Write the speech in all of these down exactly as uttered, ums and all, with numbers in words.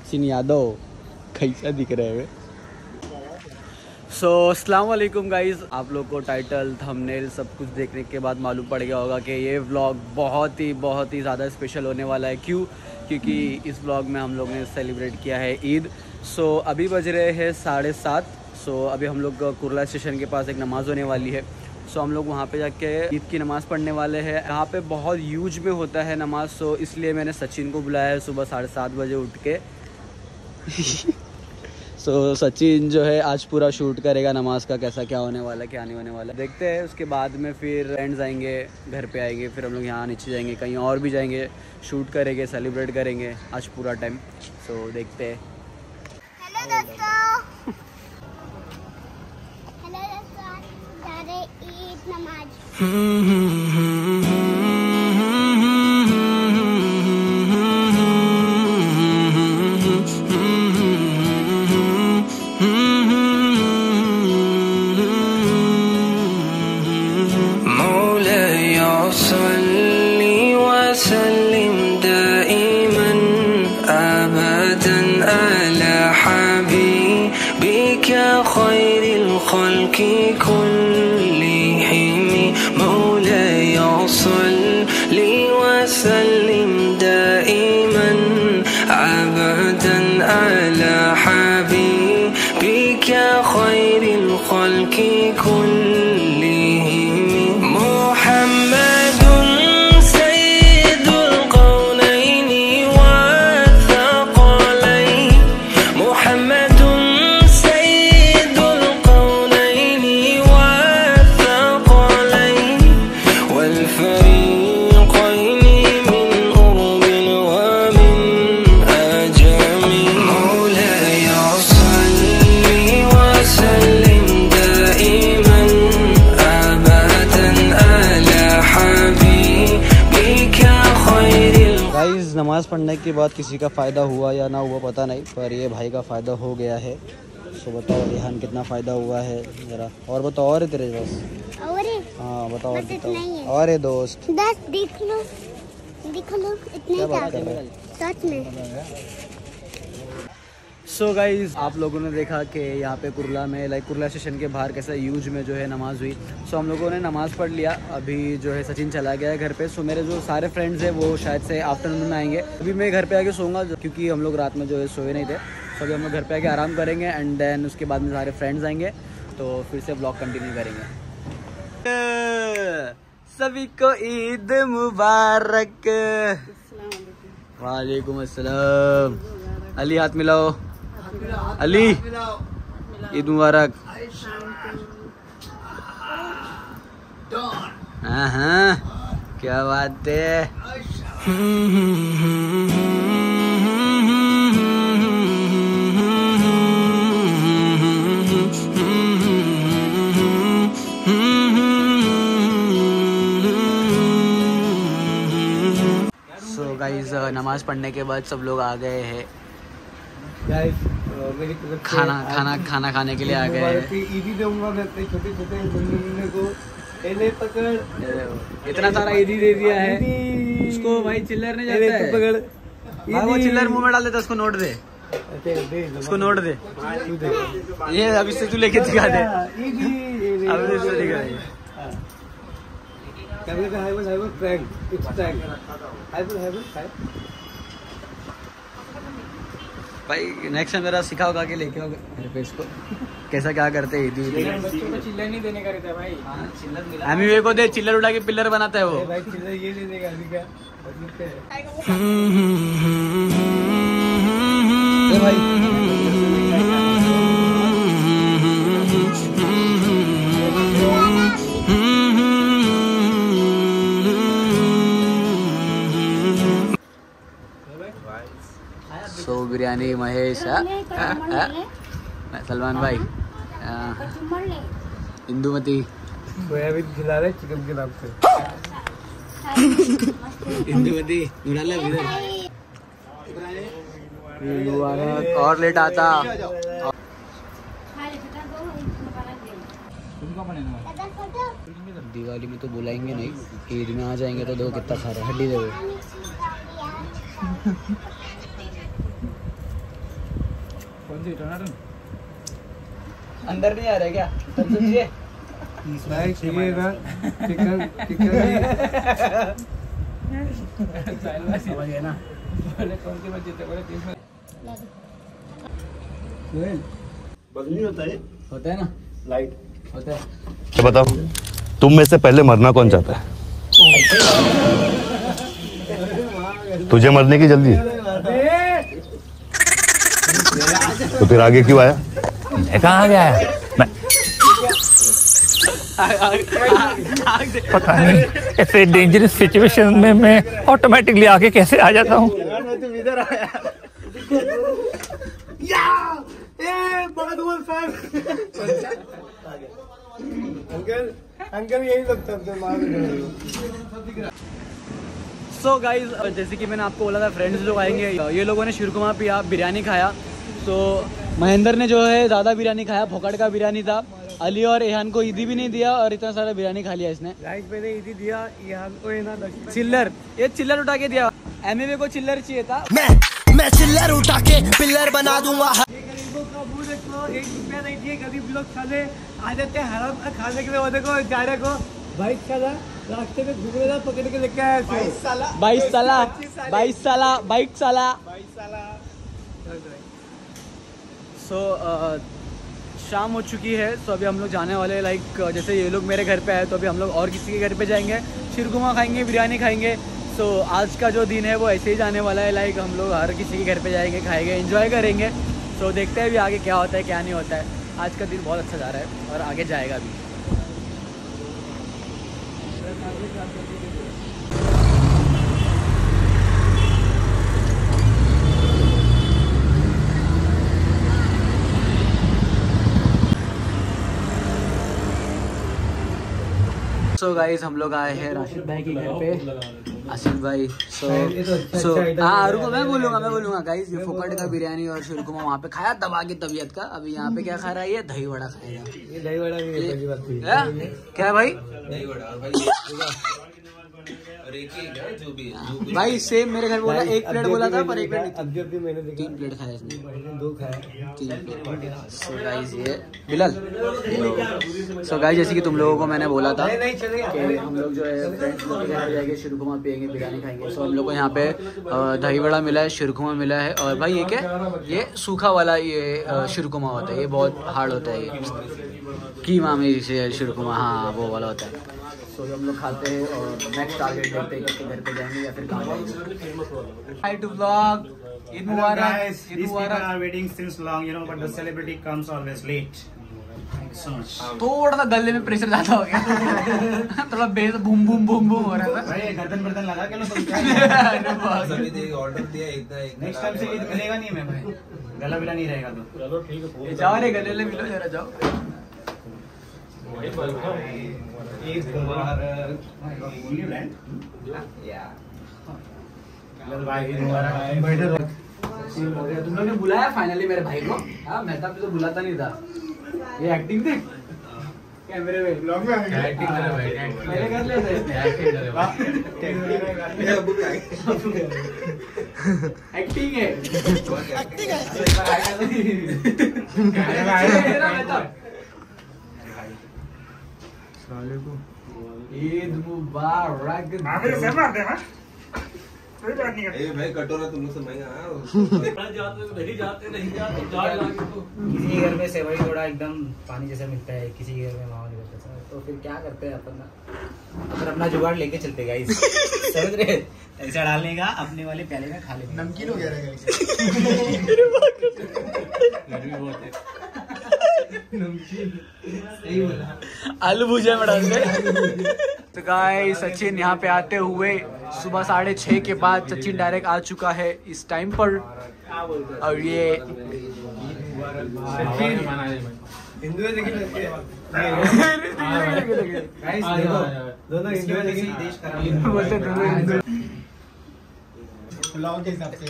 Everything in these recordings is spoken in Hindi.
सचिन यादव कैसा दिख रहे हैं। सो अस्सलाम वालेकुम गाइज़, आप लोग को टाइटल थंबनेल सब कुछ देखने के बाद मालूम पड़ गया होगा कि ये व्लॉग बहुत ही बहुत ही ज़्यादा स्पेशल होने वाला है। क्यों? क्योंकि इस व्लॉग में हम लोग ने सेलिब्रेट किया है ईद। सो अभी बज रहे हैं साढ़े सात। सो अभी हम लोग कुर्ला स्टेशन के पास एक नमाज़ होने वाली है। सो हम लोग वहाँ पे जाके ईद की नमाज़ पढ़ने वाले हैं। यहाँ पे बहुत यूज में होता है नमाज़, सो इसलिए मैंने सचिन को बुलाया है सुबह साढ़े सात बजे उठ के। सो so, सचिन जो है आज पूरा शूट करेगा नमाज का, कैसा क्या होने वाला है क्या नहीं होने वाला है देखते हैं। उसके बाद में फिर फ्रेंड्स आएंगे, घर पे आएंगे, फिर हम लोग यहाँ नीचे जाएंगे, कहीं और भी जाएंगे, शूट करेंगे, सेलिब्रेट करेंगे आज पूरा टाइम। सो so, देखते हैं। हेलो दोस्तों, हेलो दोस्तों, जा रहे ईद नमाज। नमाज़ पढ़ने के बाद किसी का फ़ायदा हुआ या ना हुआ पता नहीं, पर ये भाई का फ़ायदा हो गया है। सो बताओ रेहान कितना फ़ायदा हुआ है ज़रा, और बताओ। और है तेरे बस? और है? हाँ बताओ और बताओ। और है दोस्त? दस देख लो, देख लो इतने क्या बात कर रहे हैं सच में। सो so गाइज़, आप लोगों ने देखा कि यहाँ पे कुर्ला में लाइक कुर्ला स्टेशन के बाहर कैसा यूज में जो है नमाज़ हुई। सो so हम लोगों ने नमाज़ पढ़ लिया। अभी जो है सचिन चला गया है घर पे। सो so मेरे जो सारे फ्रेंड्स हैं वो शायद से आफ्टरनून में आएंगे। अभी मैं घर पे आके सोऊंगा क्योंकि हम लोग रात में जो है सोए नहीं थे। सो so अभी हम लोग घर पे आके आराम करेंगे एंड देन उसके बाद में सारे फ्रेंड्स आएंगे तो फिर से ब्लॉग कंटिन्यू करेंगे। सभी को ईद मुबारक। वालेकुम अस्सलाम। अली हाथ मिलाओ। अली ईद मुबारक। हाँ हाँ क्या बात है। सो गाइस, नमाज पढ़ने के बाद सब लोग आ गए हैं। खाना खाना खाना खाने के लिए आ गए हैं। ईदी दूंगा मैं अपने छोटे छोटे मुन्ने को। ले पकड़, इतना सारा ईदी दे दिया है उसको भाई। चिल्लर नहीं जाता है। पकड़, हाँ वो चिल्लर मुंह में डाल देता। उसको नोट दे, उसको नोट दे। ये अभी से तू लेके दिखा दे। अभी से दिखा दे। कैमरे का हाइवर हाइवर प्रैंक, इट्स प्रैंक। हाइवर हाइवर भाई नेक्स्ट टाइम मेरा सिखा होगा कि लेके आओगे मेरे पे इसको कैसा क्या करते हैं। बच्चों को चिल्लर नहीं देने का रहता है भाई। हाँ चिल्लर मिला। हमें वे को दे, चिल्लर उड़ा के पिल्लर बनाता है वो भाई। चिल्लर ये दे देगा अभी क्या भाई। सो so, बिरयानी महेश, सलमान भाई, इंदुमती सोयाबीन खिला रहे चिकन के नाम से। इंदुमती और लेट आता। दिवाली में तो बुलाएंगे नहीं, ईद में आ जाएंगे तो देखो कितना सारा हड्डी दे। अंदर नहीं आ रहा क्या? समझिए भाई चिकन चिकन चिकन समझ गए ना? बंद नहीं होता है होता है ना, लाइट होता है। तो बताओ तुम में से पहले मरना कौन चाहता है? तुझे मरने की जल्दी है? तो फिर आगे क्यों आया? मैं कहाँ गया है? मैं पता नहीं ऐसे डेंजरस सिचुएशन में मैं ऑटोमेटिकली आगे कैसे आ जाता हूँ। तुम इधर आया या ए बहुत बोल फैन अंकल अंकल यही लगता है मार दे। सो गाइज, जैसे कि मैंने आपको बोला था फ्रेंड्स लोग आएंगे, ये लोगों ने शीरकुमा पिया, बिरयानी खाया। तो महेंद्र ने जो है ज़्यादा बिरयानी खाया, फोकट का बिरयानी था। अली और एहान को ईदी भी नहीं दिया और इतना सारा बिरयानी खा लिया इसने। गाइस मैंने ईदी दिया यहाँ को है ना चिल्लर, ये चिल्लर उठा के दिया। एमएवे को चिल्लर चाहिए था। मैं मैं चिल्लर उठा के पिल्लर बना दूंगा। गरीबों का मुंह देखो, एक रुपया नहीं दिए गरीब लोग खाने आ जाते हैं हराम का खाने के लिए। वो देखो जाने को बाइक चला रास्ते में घूमने था, पकड़ के लेके आया बाईस साला बाईस साला बाईस साला बाइक साला बाईस साला। सो शाम हो चुकी है। तो अभी हम लोग जाने वाले हैं, लाइक जैसे ये लोग मेरे घर पे आए तो अभी हम लोग और किसी के घर पे जाएंगे, शीरकुमा खाएंगे, बिरयानी खाएंगे। सो आज का जो दिन है वो ऐसे ही जाने वाला है, लाइक हम लोग हर किसी के घर पे जाएंगे, खाएंगे, एंजॉय करेंगे। सो देखते हैं अभी आगे क्या होता है क्या नहीं होता है। आज का दिन बहुत अच्छा जा रहा है और आगे जाएगा भी। सो गाइस, हम लोग आए हैं राशिद भाई के घर पे। आसिफ भाई सो सो हाँ रुको, मैं बोलूँगा मैं बोलूँगा गाइस, ये फोकट का बिरयानी और शीरकुमा वहाँ पे खाया दबा के तबीयत का। अभी यहाँ पे क्या खा रहा है? ये दही वड़ा खाएगा। ये दही वड़ा भी है, पहली बात थी। है? क्या है भाई? दही वड़ा और एक ही है जो भी जो भी भाई सेम मेरे घर बोला, एक प्लेट बोला था पर एक प्लेट अब जब भी मैंने देखा तीन प्लेट खाया इसने, दो खाया तीन प्लेट। सो गाइस ये बिलाल, सो गाइस जैसे कि तुम लोगों को मैंने बोला था नहीं चलेगा कि हम लोग जो है फ्रेंड्स लोग के घर जाएंगे, शीरकुमा पियेंगे, बिरयानी खाएंगे। सो हम लोग को यहाँ पे दही वड़ा मिला है, शीरकुमा मिला है। और भाई ये क्या, ये सूखा वाला ये शीरकुमा होता है, ये बहुत हार्ड होता है, ये कीमा में से शीरकुमा, हाँ वो वाला होता है। तो हम लोग खाते हैं और नेक्स्ट टारगेट देखते हैं कि घर पे जाएंगे या फिर कहाँ जाएंगे। हाय टू व्लॉग, ईद मुबारक, ईद मुबारक। waiting since long, you know, but the celebrity comes always late. Thanks so much. थोड़ा सा गले में प्रेशर ज्यादा हो गया थोड़ा bass boom boom boom boom हो रहा था। भाई गर्दन बर्दन लगा के लो तुम। सभी दे ऑर्डर दिया इतना एक नेक्स्ट टाइम से ईद मिलेगा नहीं मैं भाई, गला बिला नहीं रहेगा तो। चलो ठीक है, जाओ रे गले ले मिलो जरा जाओ। ईद मुबारक। ओनली ब्रांड या भाई ईद मुबारक। तुम लोग ने बुलाया फाइनली मेरे भाई को। हाँ मैं तो बुलाता नहीं था, ये एक्टिंग थी कैमरे में, ब्लॉग में एक्टिंग कर भाई, मेरे कर लेते एक्टिंग करे वाह, एक्टिंग है एक्टिंग है। ईद मुबारक। ए भाई कटोरा तुम लोग से महंगा किसी के घर में सेवई थोड़ा एकदम पानी जैसा मिलता है, किसी के घर में मावा नहीं मिलता, तो फिर क्या करते हैं अपन ना, फिर अपना जुगाड़ लेके चलते गाइस। समझ रहे, ऐसा डालने का अपने वाले प्याले में खा लेंगे। नमकीन हो गया आलू भुजिया में डाल दे। तो गाइस सचिन यहाँ पे आते हुए सुबह साढ़े छः के बाद सचिन डायरेक्ट आ चुका है इस टाइम पर। और ये हिंदू है लेकिन गाइस देखो दोनों हिंदू है लेकिन देश खराब बोलते दोनों हिंदू। पुलाव के हिसाब से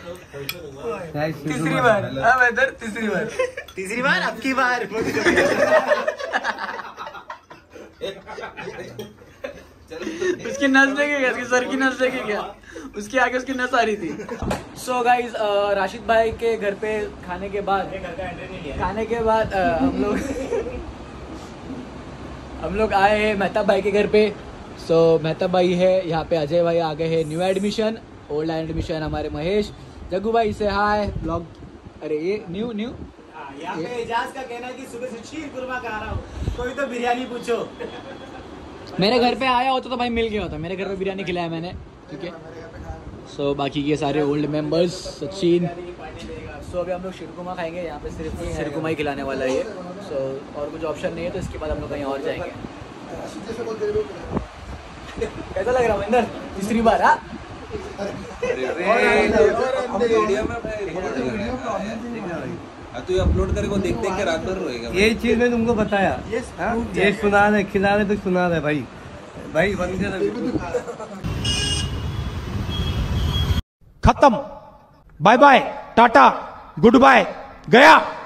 तीसरी बार, हाँ मैं इधर तीसरी बार तीसरी बार अब की बार चल उसकी नस देखे क्या, उसकी सर की नस देखे क्या, उसके आगे उसकी नस आ रही थी। सो गाइज राशिद भाई के घर पे खाने के बाद खाने के बाद uh, हम लोग हम लोग आए हैं मेहता भाई के घर पे। सो so, मेहता भाई है यहाँ पे, अजय भाई आ गए हैं, न्यू एडमिशन, ओल्ड एडमिशन हमारे महेश, जग्गू भाई से हाय ब्लॉग। अरे ये न्यू न्यू यहाँ पे एजाज का कहना है कि सुबह से शीर कुरमा खा रहा हूँ, कोई तो बिरयानी पूछो। मेरे घर पे आया होता तो भाई मिल गया होता, मेरे घर पे बिरयानी खिलाया मैंने, ठीक है। सो so, बाकी ये सारे old members, Sachin. So so, अभी हम लोग शिरकुमा खाएंगे, यहाँ पे सिर्फ शिरकुमा ही खिलाने वाला है ये। सो so, और कुछ ऑप्शन नहीं है, तो इसके बाद हम लोग कहीं और जाएंगे। कैसा लग रहा महेंद्र, तीसरी बार? हाँ तू अपलोड करे को देखते के रात भर रोएगा। ये चीज मैं तुमको बताया, ये सुना रहे खिला रहे तो सुना रहे भाई भाई बंद कर। खत्म, bye bye, tata, good bye, गया।